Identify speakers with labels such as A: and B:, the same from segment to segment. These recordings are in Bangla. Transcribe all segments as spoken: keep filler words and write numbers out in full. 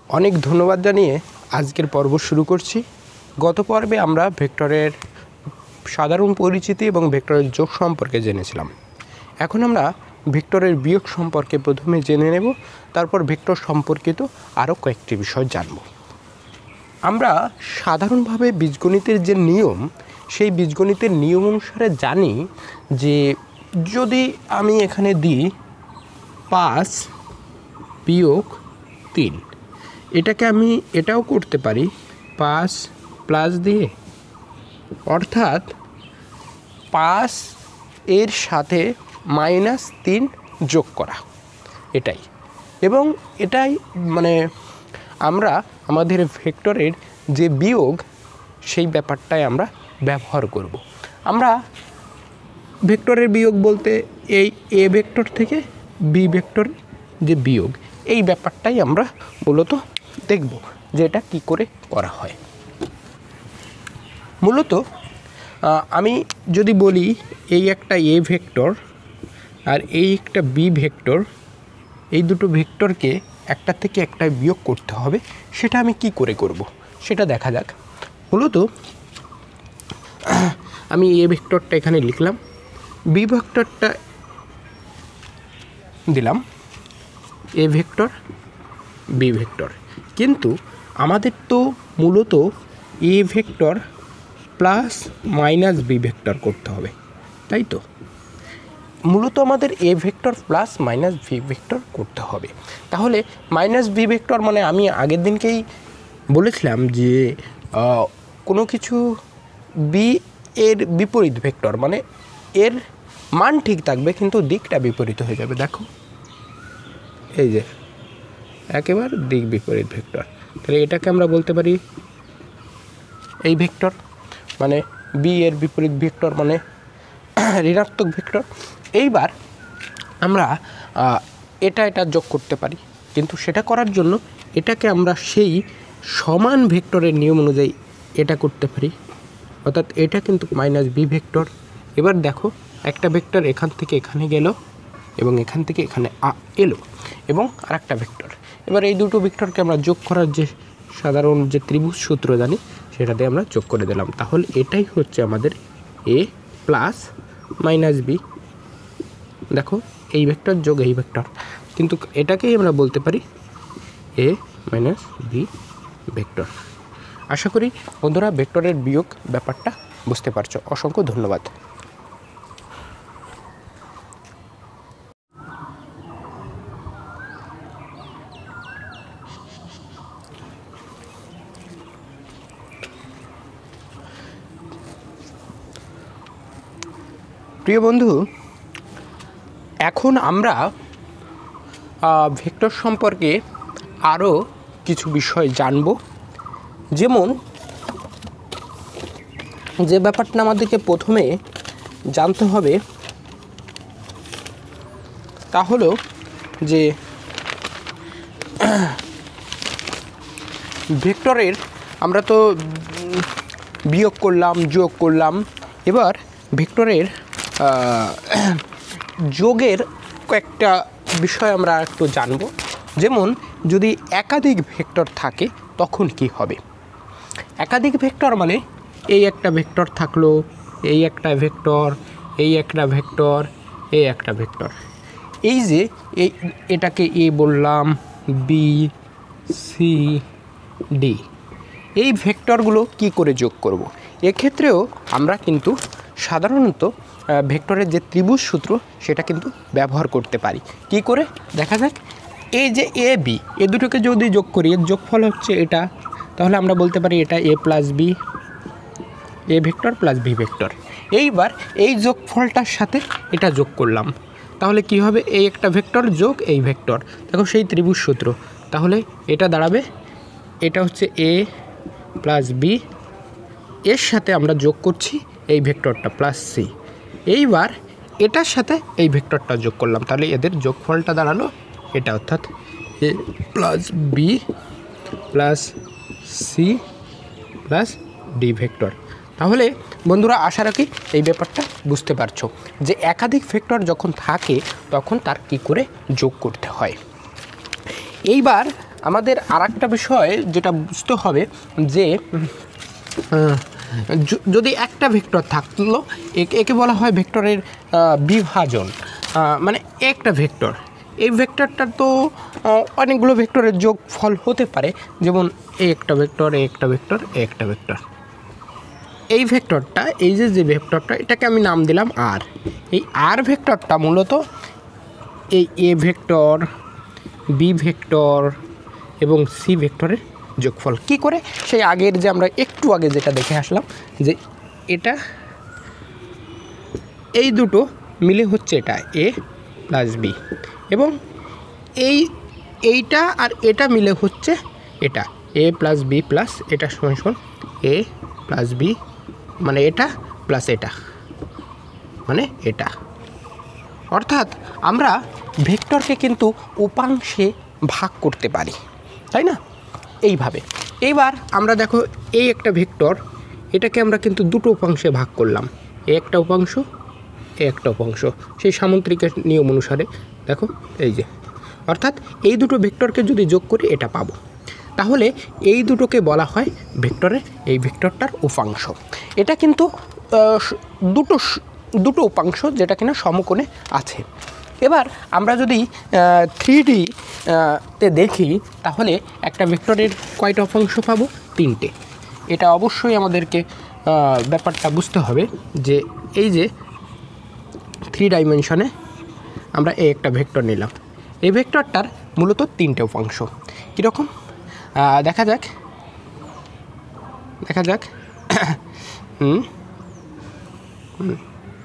A: অনেক ধন্যবাদ জানিয়ে আজকের পর্ব শুরু করছি। গত পর্বে আমরা ভেক্টরের সাধারণ পরিচিতি এবং ভেক্টরের যোগ সম্পর্কে জেনেছিলাম। এখন আমরা ভেক্টরের বিয়োগ সম্পর্কে প্রথমে জেনে নেব, তারপর ভেক্টর সম্পর্কিত আরও কয়েকটি বিষয় জানব। আমরা সাধারণভাবে বীজগণিতের যে নিয়ম, সেই বীজগণিতের নিয়ম অনুসারে জানি যে যদি আমি এখানে দিই পাঁচ বিয়োগ তিন, এটাকে আমি এটাও করতে পারি পাঁচ প্লাস দিয়ে, অর্থাৎ পাঁচ এর সাথে মাইনাস তিন যোগ করা, এটাই। এবং এটাই মানে আমরা আমাদের ভেক্টরের যে বিয়োগ, সেই ব্যাপারটাই আমরা ব্যবহার করব। আমরা ভেক্টরের বিয়োগ বলতে এই এ ভেক্টর থেকে বি ভেক্টর যে বিয়োগ, এই ব্যাপারটাই আমরা মূলত দেখব যে এটা কী করে করা হয়। মূলত আমি যদি বলি এই একটা এ ভেক্টর আর এই একটা বি ভেক্টর, এই দুটো ভেক্টরকে একটা থেকে একটা বিয়োগ করতে হবে, সেটা আমি কি করে করব সেটা দেখা যাক। মূলত আমি এ ভেক্টরটা এখানে লিখলাম, বি ভেক্টরটা দিলাম, এ ভেক্টর বি ভেক্টর। কিন্তু আমাদের তো মূলত A vector plus minus B vector করতে হবে, তাই তো? মূলত আমাদের A vector plus minus B vector করতে হবে। তাহলে মাইনাস বি ভেক্টর মানে আমি আগের দিনকেই বলেছিলাম যে কোনো কিছু বি এর বিপরীত ভেক্টর, মানে এর মান ঠিক থাকবে কিন্তু দিকটা বিপরীত হয়ে যাবে। দেখো এই যে একেবারে দিক বিপরীত ভেক্টর, তাহলে এটাকে আমরা বলতে পারি এই ভেক্টর, মানে বি এর বিপরীত ভেক্টর মানে ঋণাত্মক ভেক্টর। এইবার আমরা এটা এটা যোগ করতে পারি, কিন্তু সেটা করার জন্য এটাকে আমরা সেই সমান ভেক্টরের নিয়ম অনুযায়ী এটা করতে পারি, অর্থাৎ এটা কিন্তু মাইনাস বি ভেক্টর। এবার দেখো একটা ভেক্টর এখান থেকে এখানে গেল এবং এখান থেকে এখানে এলো এবং আর একটা ভেক্টর। এবার এই দুটো ভেক্টরকে আমরা যোগ করার যে সাধারণ যে ত্রিভুজ সূত্র জানি, সেটাতে আমরা যোগ করে দিলাম। তাহলে এটাই হচ্ছে আমাদের এ প্লাস মাইনাস বি। দেখো এই ভেক্টর যোগ এই ভেক্টর, কিন্তু এটাকেই আমরা বলতে পারি এ মাইনাস বি ভেক্টর। আশা করি বন্ধুরা ভেক্টরের বিয়োগ ব্যাপারটা বুঝতে পারছো। অসংখ্য ধন্যবাদ। প্রিয় বন্ধু, এখন আমরা ভেক্টর সম্পর্কে আরও কিছু বিষয় জানব। যেমন যে ব্যাপারটা আমাদেরকে প্রথমে জানতে হবে তা হলো যে ভেক্টরের আমরা তো বিয়োগ করলাম, যোগ করলাম, এবার ভেক্টরের যোগের কয়েকটা বিষয় আমরা একটু জানব। যেমন যদি একাধিক ভেক্টর থাকে তখন কি হবে। একাধিক ভেক্টর মানে এই একটা ভেক্টর থাকলো, এই একটা ভেক্টর, এই একটা ভেক্টর, এই একটা ভেক্টর। এই যে এই এটাকে এ বললাম, বি, সি, ডি, এই ভেক্টরগুলো কি করে যোগ করব। এক্ষেত্রেও আমরা কিন্তু সাধারণত ভেক্টরের যে ত্রিভুজ সূত্র সেটা কিন্তু ব্যবহার করতে পারি। কি করে দেখা যাক। এই যে এ বি, এ দুটোকে যদি যোগ করি, এর যোগফল হচ্ছে এটা, তাহলে আমরা বলতে পারি এটা A plus B, A vector plus B vector. এইবার এই যোগফলটার সাথে এটা যোগ করলাম, তাহলে কি হবে, এই একটা ভেক্টর যোগ এই ভেক্টর, দেখো সেই ত্রিভুজ সূত্র। তাহলে এটা দাঁড়াবে, এটা হচ্ছে এ প্লাস বি, এর সাথে আমরা যোগ করছি এই ভেক্টরটা প্লাস সি। এইবার এটার সাথে এই ভেক্টরটা যোগ করলাম, তাহলে এদের যোগফলটা দাঁড়ালো এটা, অর্থাৎ A plus B plus C plus D vector. তাহলে বন্ধুরা আশা রাখি এই ব্যাপারটা বুঝতে পারছো যে একাধিক ভেক্টর যখন থাকে তখন তার কি করে যোগ করতে হয়। এইবার আমাদের আর একটা বিষয় যেটা বুঝতে হবে যে যদি একটা ভেক্টর থাকলো একে বলা হয় ভেক্টরের বিভাজন, মানে একটা ভেক্টর, এই ভেক্টরটা তো অনেকগুলো ভেক্টরের যোগফল হতে পারে, যেমন এই একটা ভেক্টর, এই একটা ভেক্টর, এই একটা ভেক্টর। এই ভেক্টরটা, এই যে যে ভেক্টরটা, এটাকে আমি নাম দিলাম আর। এই আর ভেক্টরটা মূলত এই এ ভেক্টর, বি ভেক্টর এবং সি ভেক্টরের যোগফল। কি করে? সেই আগের যে আমরা একটু আগে যেটা দেখে আসলাম যে এটা এই দুটো মিলে হচ্ছে এটা এ প্লাস বি, এবং এই এইটা আর এটা মিলে হচ্ছে এটা এ প্লাস বি প্লাস এটা সমান সমান এ প্লাস বি, মানে এটা প্লাস এটা মানে এটা। অর্থাৎ আমরা ভেক্টরকে কিন্তু উপাংশে ভাগ করতে পারি, তাই না? এইভাবে। এইবার আমরা দেখো এই একটা ভেক্টর, এটাকে আমরা কিন্তু দুটো উপাংশে ভাগ করলাম, এ একটা উপাংশ, এ একটা উপাংশ, সেই সামুদ্রিকের নিয়ম অনুসারে। দেখো এই যে, অর্থাৎ এই দুটো ভেক্টরকে যদি যোগ করি এটা পাবো। তাহলে এই দুটোকে বলা হয় ভেক্টরের, এই ভেক্টরটার উপাংশ। এটা কিন্তু দুটো দুটো উপাংশ যেটা কিনা সমকোণে আছে। এবার আমরা যদি থ্রি ডি তে দেখি তাহলে একটা ভেক্টরের কয়টা উপাংশ পাবো? তিনটে। এটা অবশ্যই আমাদেরকে ব্যাপারটা বুঝতে হবে যে এই যে থ্রি ডাইমেনশনে আমরা এই একটা ভেক্টর নিলাম, এই ভেক্টরটার মূলত তিনটে উপাংশ। কীরকম দেখা যাক দেখা যাক হুম হুম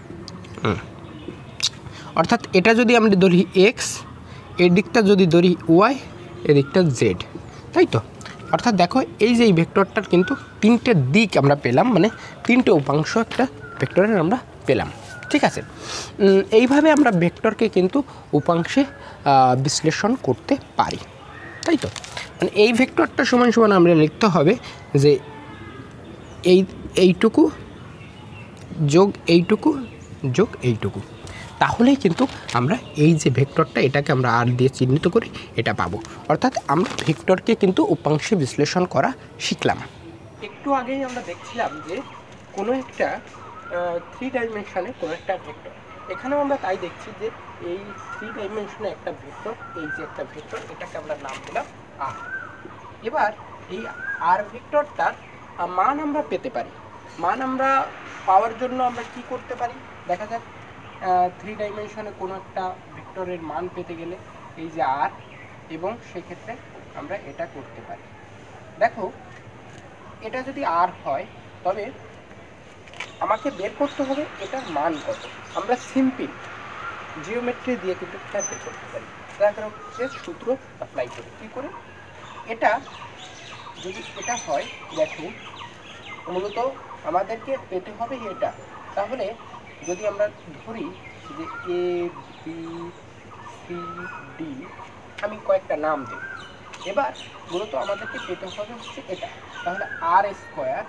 A: অর্থাৎ এটা যদি আমরা ধরি এক্স, এর দিকটা যদি ধরি ওয়াই, এদিকটা জেড, তাই তো? অর্থাৎ দেখো এই যে এই ভেক্টরটার কিন্তু তিনটে দিক আমরা পেলাম, মানে তিনটে উপাংশ একটা ভেক্টরের আমরা পেলাম। ঠিক আছে, এইভাবে আমরা ভেক্টরকে কিন্তু উপাংশে বিশ্লেষণ করতে পারি, তাই তো? মানে এই ভেক্টরটা সমান সমান আমরা লিখতে হবে যে এই এইটুকু যোগ এইটুকু যোগ এইটুকু, তাহলেই কিন্তু আমরা এই যে ভেক্টরটা, এটাকে আমরা আর দিয়ে চিহ্নিত করি, এটা পাবো। অর্থাৎ আমরা ভেক্টরকে কিন্তু উপাংশে বিশ্লেষণ করা শিখলাম। একটু আগেই আমরা দেখছিলাম যে কোনো একটা থ্রি ডাইমেনশনে কোনো একটা ভেক্টর, এখানেও আমরা তাই দেখছি যে এই থ্রি ডাইমেনশনে একটা ভেক্টর, এই যে একটা ভেক্টর, এটাকে আমরা নাম দিলাম আর। এবার এই আর ভেক্টরটার মান আমরা পেতে পারি। মান আমরা পাওয়ার জন্য আমরা কি করতে পারি? দেখা যাক থ্রি ডাইমেনশনে কোনো একটা ভেক্টরের মান পেতে গেলে এই যে আর, এবং সেক্ষেত্রে আমরা এটা করতে পারি। দেখো এটা যদি আর হয় তবে আমাকে বের করতে হবে এটার মান কত। আমরা সিম্পল জিওমেট্রি দিয়ে কিন্তু এটা বের করতে পারি। দেখা হচ্ছে সূত্র অ্যাপ্লাই করি। কী করে? এটা যদি এটা হয়, দেখো মূলত আমাদেরকে পেতে হবে এটা। তাহলে যদি আমরা ধরি যে এ বি সি ডি, আমি কয়েকটা নাম দিই। এবার মূলত আমাদেরকে পেতে হবে হচ্ছে এটা। তাহলে আর স্কোয়ার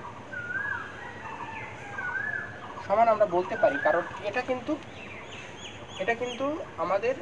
A: সমান আমরা বলতে পারি, কারণ এটা কিন্তু এটা কিন্তু আমাদের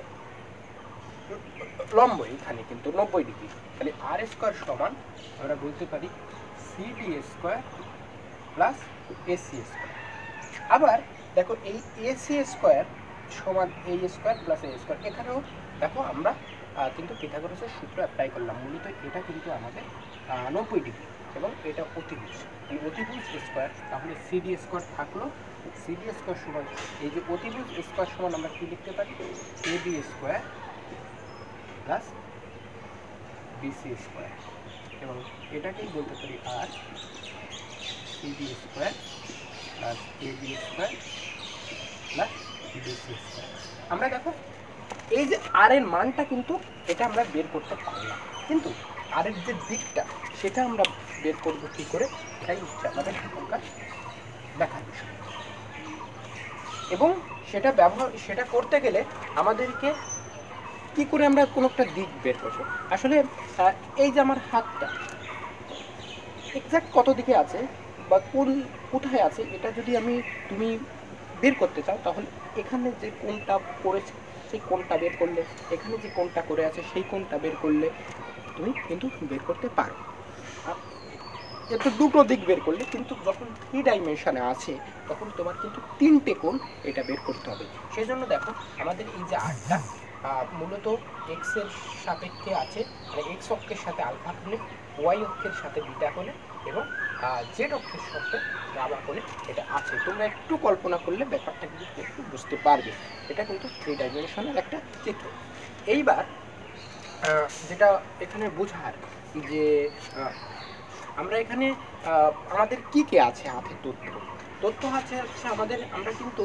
A: লম্ব, এখানে কিন্তু নব্বই ডিগ্রি। তাহলে আর স্কোয়ার সমান আমরা বলতে পারি C D square plus AC square. আবার দেখো এই এসি স্কোয়ার সমান A square plus A square, এখানেও দেখো আমরা কিন্তু পিথাগোরাসের সূত্র অ্যাপ্লাই করলাম। মূলত এটা কিন্তু আমাদের নব্বই ডিগ্রি এবং এটা অতিভুজ, এই অতিভুজ স্কোয়ার। তাহলে সিডি স্কোয়ার থাকলো, সিডি স্কোয়ার সমান এই যে অতিভুজ স্কোয়ার সমান আমরা কি লিখতে পারি? A B square plus BC square, এবং এটাকেই বলতে পারি আর CD square plus A B square plus BC square. আমরা দেখো এই যে আর এর মানটা কিন্তু এটা আমরা বের করতে পারলাম, কিন্তু আর এর যে দিকটা সেটা আমরা বের করবো কী করে, এটাই হচ্ছে আমাদের এখনকার দেখার বিষয়। এবং সেটা ব্যবহার সেটা করতে গেলে আমাদেরকে কি করে আমরা কোনো একটা দিক বের করবো। আসলে এই যে আমার হাতটা এক্স্যাক্ট কত দিকে আছে বা কোন কোথায় আছে, এটা যদি আমি তুমি বের করতে চাও, তাহলে এখানে যে কোণটা পড়েছে সেই কোণটা বের করলে, এখানে যে কোণটা করে আছে সেই কোণটা বের করলে তুমি কিন্তু বের করতে পারো। এত দুটো দিক বের করলে, কিন্তু যখন থ্রি ডাইমেনশনে আছে তখন তোমার কিন্তু তিনটে কোণ এটা বের করতে হবে। সেই জন্য দেখো আমাদের এই যে আটটা মূলত এক্স এর সাপেক্ষে আছে, মানে এক্স অক্ষের সাথে আলফা কোণে, ওয়াই অক্ষের সাথে বিটা কোণে এবং জেড অক্ষের সাথে গামা কোণে এটা আছে। তোমরা একটু কল্পনা করলে ব্যাপারটা কিন্তু একটু বুঝতে পারবে। এটা কিন্তু থ্রি ডাইমেনশনের একটা চিত্র। এইবার যেটা এখানে বোঝার যে আমরা এখানে আমাদের কি কি আছে হাতে তথ্য তথ্য আছে হচ্ছে আমাদের, আমরা কিন্তু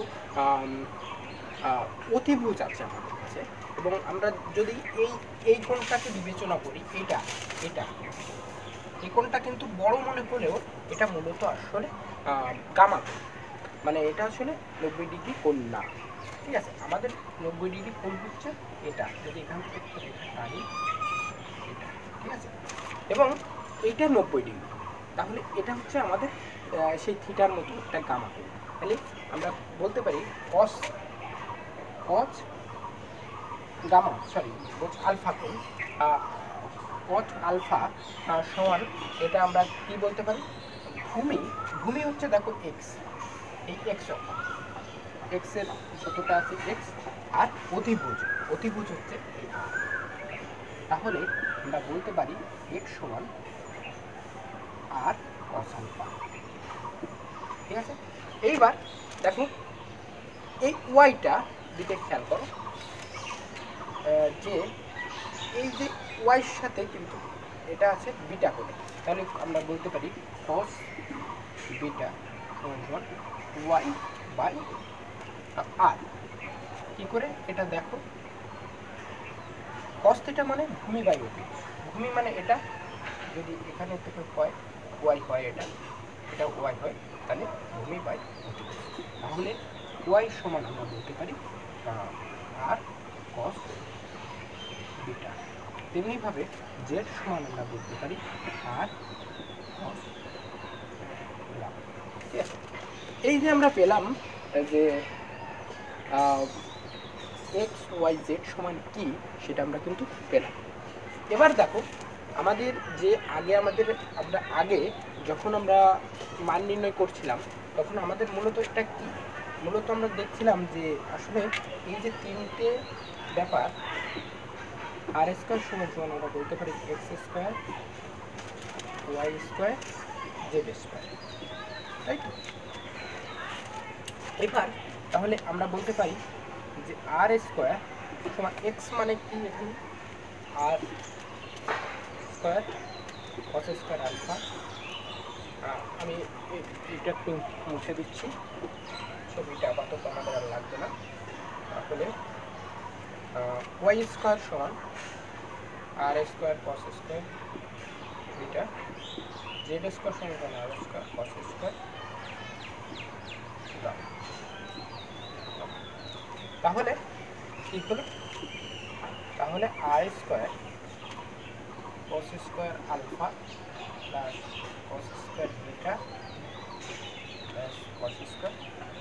A: অতিভুজ আছে আমাদের কাছে, এবং আমরা যদি এই এই কোণটাকে বিবেচনা করি, এইটা এটা এই কোণটা কিন্তু বড় মনে হলেও এটা মূলত আসলে গামা কোণ, মানে এটা আসলে নব্বই ডিগ্রি কোণ না। ঠিক আছে, আমাদের নব্বই ডিগ্রি কোণ হচ্ছে এটা, যদি এখান থেকে টানি এটা, ঠিক আছে, এবং এইটা নব্বই ডিগ্রি, তাহলে এটা হচ্ছে আমাদের সেই থিটার মতো একটা গামা কোণ। তাহলে আমরা বলতে পারি cos cos gamma sorry cos alpha কোণ, কস আলফা সমান এটা আমরা কি বলতে পারি, ভূমি ভূমি হচ্ছে দেখো এক্স, এই এক্স এক্স এর যতটা আছে এক্স, আর অতিভুজ অতিভুজ হচ্ছে এই আর। তাহলে আমরা বলতে পারি এক্স সমান আর কস আলফা। ঠিক আছে, এইবার দেখো এই ওয়াইটা দিকে খেয়াল করো, যে এই যে ওয়াইয়ের সাথে কিন্তু এটা আছে বিটা কোণে, তাহলে আমরা বলতে পারি কস বিটা সমান ওয়াই বাই আর। কি করে এটা দেখো, কস থিটা মানে ভূমি বাই অতিভুজ, ভূমি মানে এটা যদি এখানে থেকে হয় ওয়াই হয়, এটা এটা ওয়াই হয়, তাহলে ভূমি বাই অতিভুজ। তাহলে ওয়াই সমান আমরা বলতে পারি আর কস বিটা। তেমনিভাবে জেড সমান আমরা বলতে পারি আর কস গামা। ঠিক আছে, এই যে আমরা পেলাম যে এক্স ওয়াই জেড সমান কি, সেটা আমরা কিন্তু পেলাম। এবার দেখো আমাদের যে আগে আমাদের আমরা আগে যখন আমরা মান নির্ণয় করছিলাম তখন আমাদের মূলত এটা কি, মূলত আমরা দেখছিলাম যে আসলে এই যে তিনটে ব্যাপার, আর স্কোয়ার সমান সমান আমরা বলতে পারি X square Y square Z square, তাই তো। এবার তাহলে আমরা বলতে পারি যে আর স্কোয়ার সমান এক্স মানে কি, এখানে R square cos square alpha, আমি এটা একটু মুছে দিচ্ছি, ছবিটা আপাতত আমাদের আর লাগবে না। তাহলে ওয়াই স্কোয়ার সমান R square cos square beta, Z square সমান আর স্কোয়ার কস স্কোয়ার। তাহলে কি হলো, তাহলে R square cos square alpha plus cos square beta plus cos square.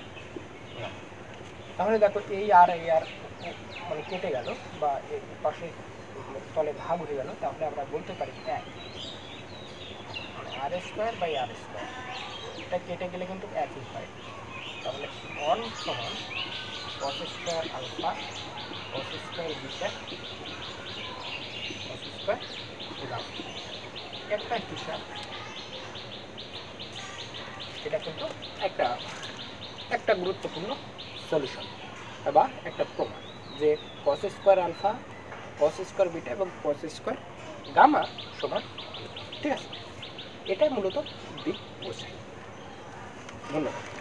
A: তাহলে দেখো এই আর এই আর মানে কেটে গেল বা এই পাশে তলে ভাগ হয়ে গেল, তাহলে আমরা বলতে পারি এক R square by R square, এটা কেটে গেলে কিন্তু একই হয়। তাহলে ওয়ান সমান cos square alpha cos square beta cos square gamma. একটা হিসাব, এটা কিন্তু একটা একটা গুরুত্বপূর্ণ সলিউশন বা একটা প্রমাণ যে cos square alpha cos square beta এবং কস স্কোয়ার গামা সমান। ঠিক আছে, এটাই মূলত দিক বোঝায়। ধন্যবাদ।